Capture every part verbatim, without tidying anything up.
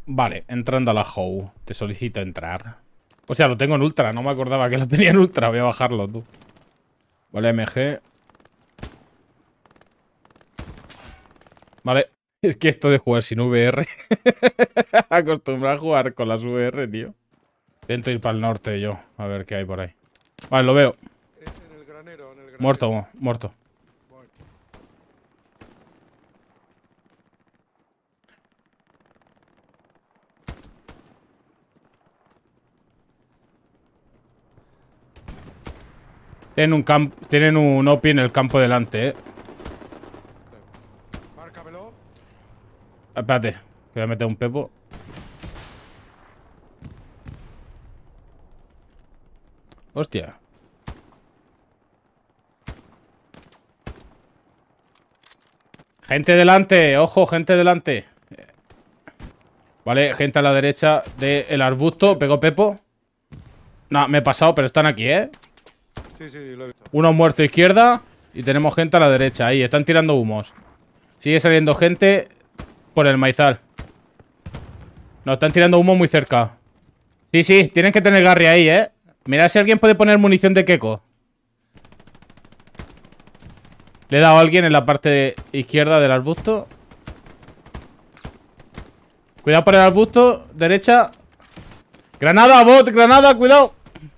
Vale, entrando a la How. Te solicito entrar. O sea, lo tengo en ultra. No me acordaba que lo tenía en ultra. Voy a bajarlo, tú. Vale, M G. Vale. Es que esto de jugar sin V R. Acostumbrado a jugar con las V R, tío. Intento ir para el norte yo. A ver qué hay por ahí. Vale, lo veo. En el granero, en el granero. Muerto, muerto. Voy. Tienen un camp tienen un O P I en el campo delante, eh. Márcamelo. Espérate, que voy a meter un pepo. Hostia. Gente delante, ojo, gente delante. Vale, gente a la derecha del arbusto. Pego pepo. No, me he pasado, pero están aquí, ¿eh? Sí, sí, lo he visto. Uno muerto a izquierda. Y tenemos gente a la derecha. Ahí, están tirando humos. Sigue saliendo gente por el maizal. Nos están tirando humo muy cerca. Sí, sí, tienen que tener Garry ahí, ¿eh? Mirad si alguien puede poner munición de Keko. Le he dado a alguien en la parte izquierda del arbusto. Cuidado por el arbusto. Derecha. Granada, bot, granada, cuidado.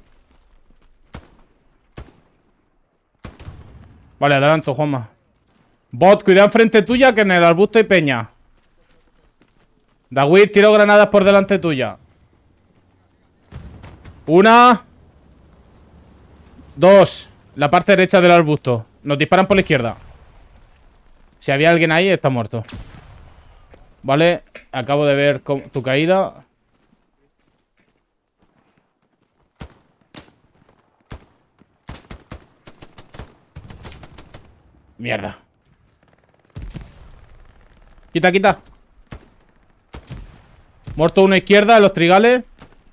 Vale, adelanto, Juanma. Bot, cuidado enfrente tuya, que en el arbusto hay peña. Dawid, tiro granadas por delante tuya. Una. Dos. La parte derecha del arbusto. Nos disparan por la izquierda. Si había alguien ahí, está muerto. Vale, acabo de ver tu caída. Mierda. Quita, quita. Muerto uno a izquierda, en los trigales.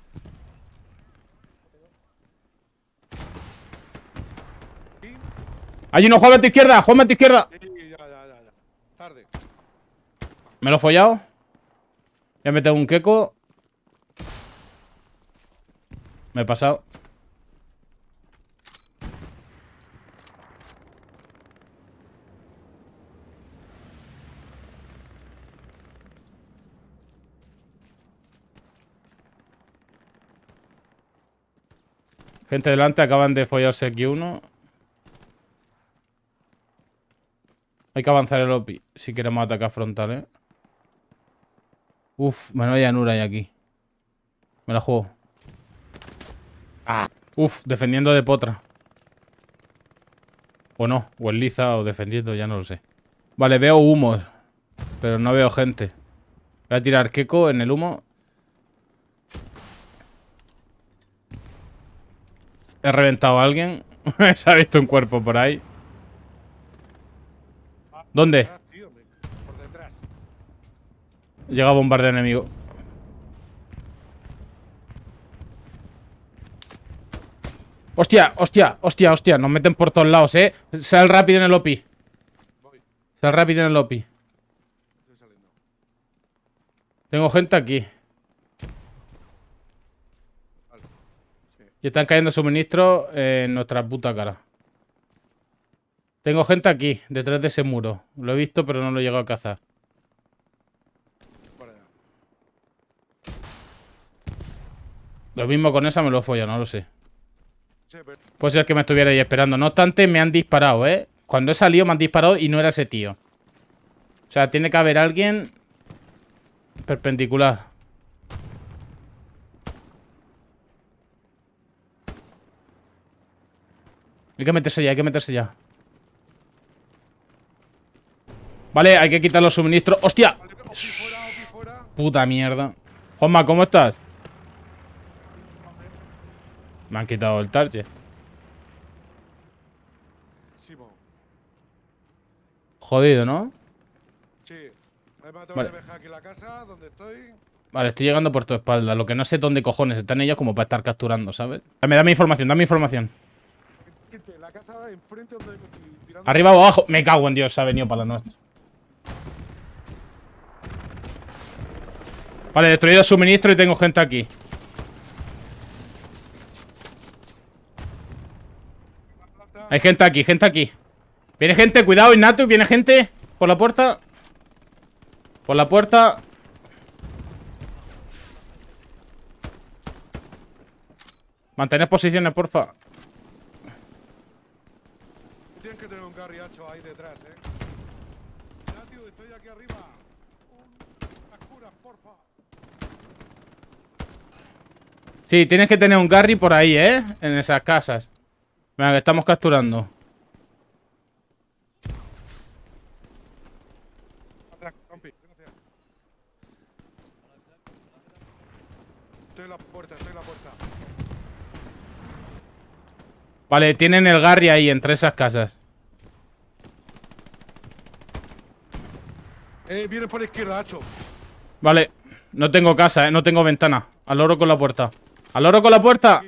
Hay uno, Juan, a tu izquierda, Juan, a tu izquierda. Sí, ya, ya, ya, ya. Tarde. Me lo he follado. Voy a meter un Keko. Me he pasado. Gente delante, acaban de follarse aquí uno. Hay que avanzar el O P I si queremos atacar frontal, ¿eh? Uf, menuda llanura hay aquí. Me la juego. Ah. Uf, defendiendo de potra. O no, o en liza o defendiendo, ya no lo sé. Vale, veo humos, pero no veo gente. Voy a tirar Keko en el humo. He reventado a alguien. Se ha visto un cuerpo por ahí. ¿Dónde? Por detrás. Llega a bombardeo enemigo. Hostia, hostia, hostia, hostia. Nos meten por todos lados, eh. Sal rápido en el O P I. Sal rápido en el O P I. Tengo gente aquí. Y están cayendo suministros en nuestra puta cara. Tengo gente aquí, detrás de ese muro. Lo he visto, pero no lo he llegado a cazar. Lo mismo con esa me lo he follado, no lo sé. Puede ser que me estuviera ahí esperando. No obstante, me han disparado, ¿eh? Cuando he salido me han disparado y no era ese tío. O sea, tiene que haber alguien perpendicular. Hay que meterse ya, hay que meterse ya. Vale, hay que quitar los suministros. ¡Hostia! Puta mierda. Juanma, ¿cómo estás? Me han quitado el target. Jodido, ¿no? Sí. Me he matado Vale. una abeja aquí en la casa, donde estoy. Vale, estoy llegando por tu espalda. Lo que no sé dónde cojones están ellos como para estar capturando, ¿sabes? Dame, dame información, dame información. La casa enfrente donde tirando. Arriba o abajo. Me cago en Dios, se ha venido para la nuestra. Vale, destruido el suministro y tengo gente aquí. Hay gente aquí, gente aquí. Viene gente, cuidado, Ignatius, viene gente. Por la puerta. Por la puerta. Mantened posiciones, porfa. Tienes que tener un garriacho ahí detrás, eh. Ignatius, estoy aquí arriba. Un... Las curas, porfa. Sí, tienes que tener un Garry por ahí, ¿eh? En esas casas. Venga, que estamos capturando. Atrás, Campi, gracias. Estoy en la puerta, estoy en la puerta. Vale, tienen el Garry ahí, entre esas casas. Eh, viene por la izquierda, Hacho. Vale, no tengo casa, ¿eh? No tengo ventana. Al loro con la puerta. ¡Al loro con la puerta!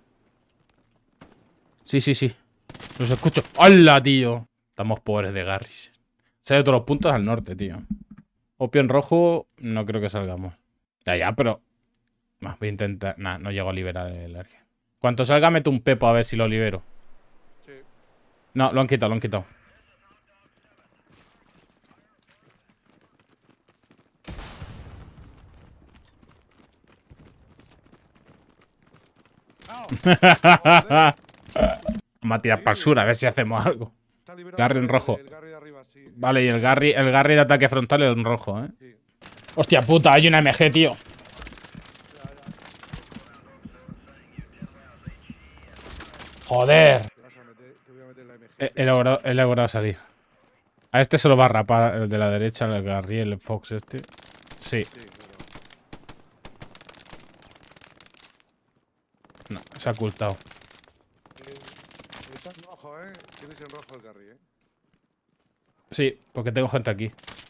Sí, sí, sí. Los escucho. ¡Hola, tío! Estamos pobres de Garrys. Se ha ido todos los puntos al norte, tío. Opio en rojo, no creo que salgamos. Ya, ya, pero... Voy a intentar... Nah, no llego a liberar el arque. Cuanto salga, meto un pepo a ver si lo libero. Sí. No, lo han quitado, lo han quitado. Vamos a tirar para el sur a ver si hacemos algo. Garry en rojo. El Garry de arriba, sí. Vale, y el Garry, el Garry de ataque frontal es en rojo, ¿eh? Sí. Hostia puta, hay una M G, tío. Joder. Te vas a meter, te voy a meter la M G. He, he logrado, he logrado salir. A este se lo va a rapar, el de la derecha, el Garry, el Fox este. Sí. Sí, claro. No, se ha ocultado. Eh, está en rojo, eh. Tienes en rojo el Garry, eh. Sí, porque tengo gente aquí.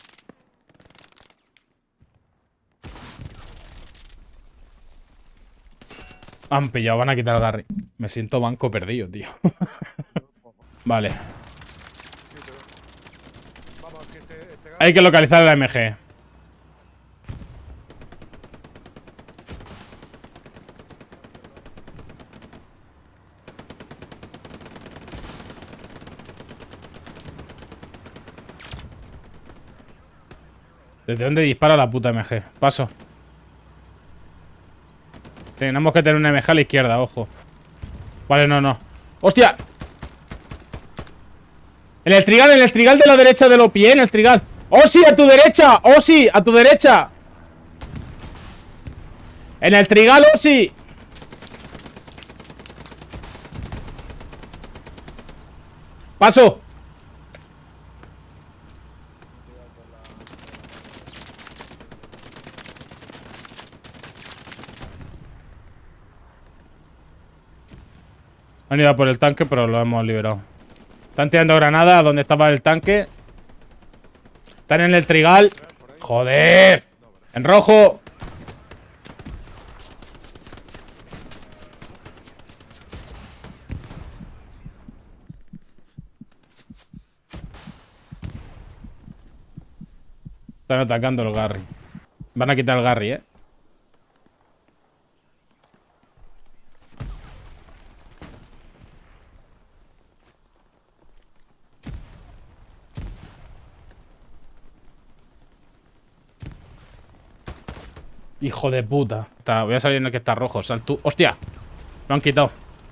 Han pillado, van a quitar el Garry. Me siento banco perdido, tío. Vale. Sí, pero... Vamos, que este, este Garry... Hay que localizar la M G. ¿Desde dónde dispara la puta M G? Paso. Tenemos que tener una M G a la izquierda, ojo. Vale, no, no. ¡Hostia! En el trigal, en el trigal de la derecha de Lopi, ¿eh? En el trigal. ¡Oh, sí! ¡A tu derecha! ¡Oh, sí! ¡A tu derecha! En el trigal, ¡oh, sí! ¡Paso! Han ido a por el tanque, pero lo hemos liberado. Están tirando granadas donde estaba el tanque. Están en el trigal. ¡Joder! ¡En rojo! Están atacando el Garry. Van a quitar el Garry, ¿eh? Hijo de puta. Está, voy a salir en el que está rojo. Sal tú. ¡Hostia! Lo han quitado.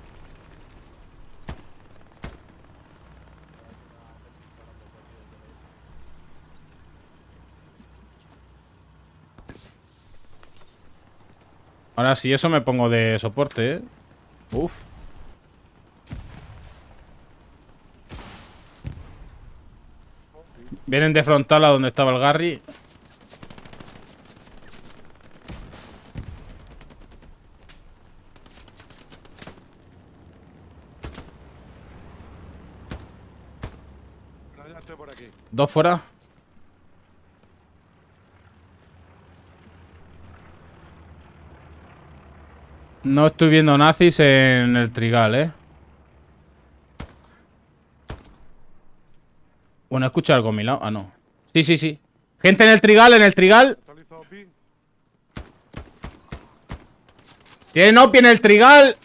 Ahora sí, eso me pongo de soporte, ¿eh? Uf. Vienen de frontal a donde estaba el Garry. No, ya estoy por aquí. Dos fuera. No estoy viendo nazis en el trigal, ¿eh? Bueno, escucha algo a mi lado. Ah, no. Sí, sí, sí. Gente en el trigal, en el trigal. Actualizo B. Tiene Opi en el trigal.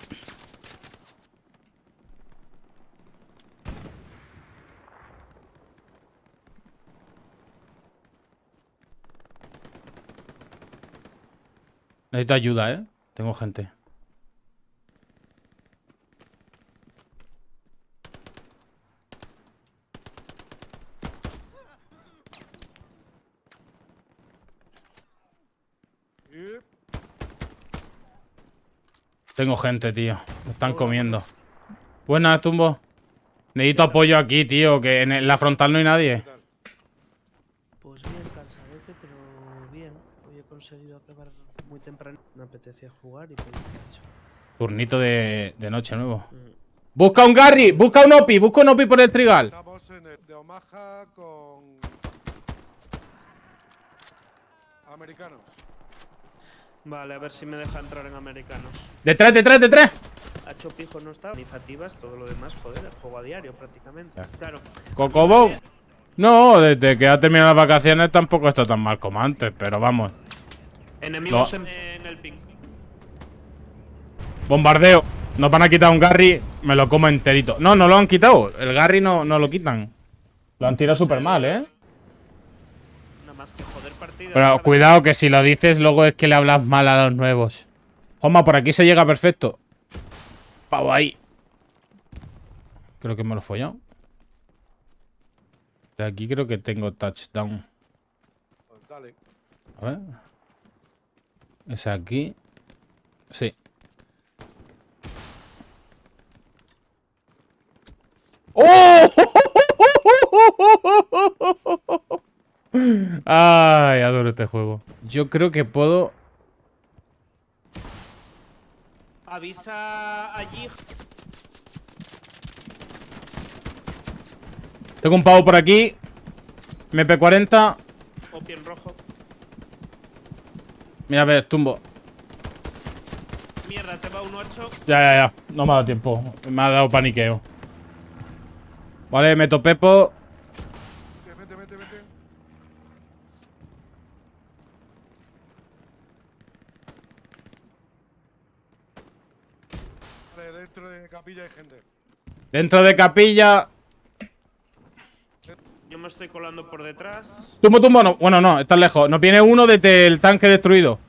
Necesito ayuda, ¿eh? Tengo gente. Yep. Tengo gente, tío. Me están comiendo. Buenas, Tumbo. Necesito apoyo aquí, tío. Que en la frontal no hay nadie. Pues bien, cansadete, pero bien. Hoy he conseguido acabar muy temprano. Me apetecía jugar y pues lo he hecho. Turnito de, de noche nuevo. Mm. Busca un Garry, busca un Opi, busca un Opi por el trigal. Estamos en el de Omaha con americanos. Vale, a ver si me deja entrar en americanos. Detrás, detrás, detrás. Hacho Pijo no está. Iniciativas, todo lo demás, joder, el juego a diario prácticamente. Claro. Cocobo. No, desde que ha terminado las vacaciones tampoco está tan mal como antes, pero vamos. Enemigos No. en, en el ping. Bombardeo. Nos van a quitar un Garry, me lo como enterito. No, no lo han quitado. El Garry no, no lo quitan. Lo han tirado súper mal, ¿eh? Nada más que joder partida. Pero cuidado que si lo dices luego es que le hablas mal a los nuevos. Joma, por aquí se llega perfecto. Pavo ahí. Creo que me lo he follado. De aquí creo que tengo touchdown. Pues dale. A ver. Es aquí. Sí. ¡Oh! Ay, adoro este juego. Yo creo que puedo... Avisa allí. Tengo un pavo por aquí. M P cuarenta. Opi en rojo. Mira, a ver, tumbo. Mierda, te va un ocho. Ya, ya, ya. No me ha dado tiempo. Me ha dado paniqueo. Vale, meto Pepo. Vete, vete, vete. Vale, dentro de capilla hay gente. Dentro de capilla. Yo me estoy colando por detrás. Tumbo, tumbo. No. Bueno, no, estás lejos. Nos viene uno desde el tanque destruido.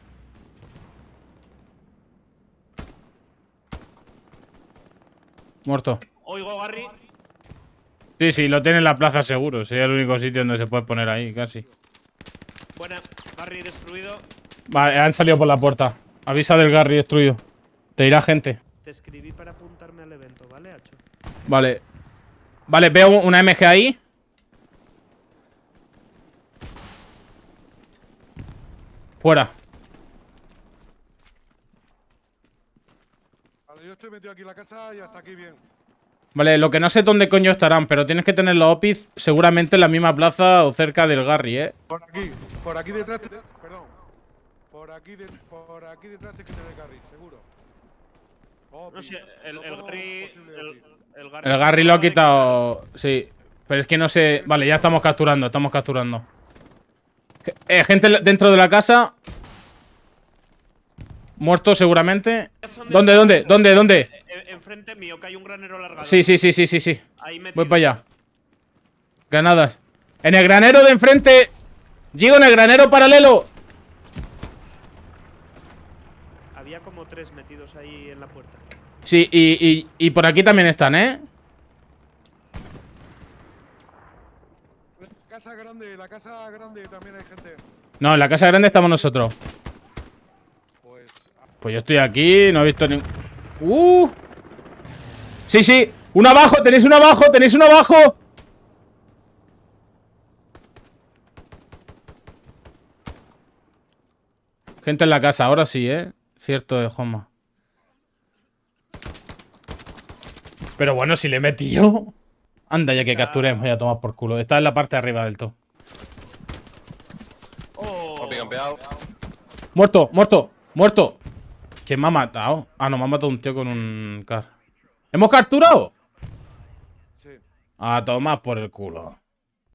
Muerto. Oigo, Garry. Sí, sí, lo tiene en la plaza seguro. Sería el único sitio donde se puede poner ahí, casi. Buena, Garry destruido. Vale, han salido por la puerta. Avisa del Garry destruido. Te irá gente. Te escribí para apuntarme al evento, ¿vale, Hacho? Vale. Vale, veo una M G ahí. Fuera. Vale, yo estoy metido aquí en la casa y hasta aquí bien. Vale, lo que no sé dónde coño estarán, pero tienes que tener los Opis seguramente en la misma plaza o cerca del Garry, ¿eh? Por aquí, por aquí detrás. te- Perdón. Por aquí, de, por aquí detrás tienes que tener Garry, seguro. Oh, No pi- sé, el, no el puedo Garry. posible de El, aquí. el Garry, El se Garry lo ha acaba de quitado. Sí. Pero es que no sé. Vale, ya estamos capturando, estamos capturando. Eh, gente dentro de la casa. Muerto seguramente. quitar. ¿Dónde, dónde? ¿Dónde, dónde? Eh, eh, Enfrente mío, que hay un granero largado. Sí, sí, sí, sí, sí, sí. Ahí metido. Voy para allá. Granadas. En el granero de enfrente. Gigo, en el granero paralelo. Había como tres metidos ahí en la puerta. Sí, y, y, y por aquí también están, ¿eh? La casa grande, la casa grande también hay gente. No, en la casa grande estamos nosotros. Pues. Pues yo estoy aquí, no he visto ni... ¡Uh! Sí, sí. Uno abajo, tenéis uno abajo, tenéis uno abajo. Gente en la casa, ahora sí, ¿eh? Cierto de Juanma. Pero bueno, si le he metido. Anda, ya que capturemos, ya tomar por culo. Está en la parte de arriba del todo. Oh, Opi campeado. Muerto, muerto, muerto. ¿Quién me ha matado? Ah, no, me ha matado un tío con un car. ¿Hemos capturado? Sí. A tomar por el culo.